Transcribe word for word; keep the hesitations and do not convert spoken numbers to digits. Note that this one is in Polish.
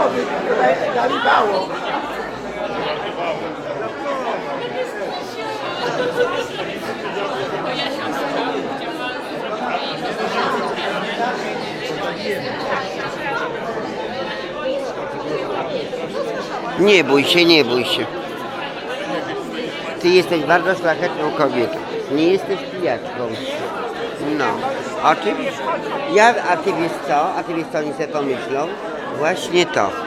wody, dali mało. Nie bój się, nie bój się. Ty jesteś bardzo szlachetną kobietą. Nie jesteś pijaczką. No. Oczywiście. Ja, a ty wiesz co? A ty wiesz co oni sobie pomyślą? Właśnie to.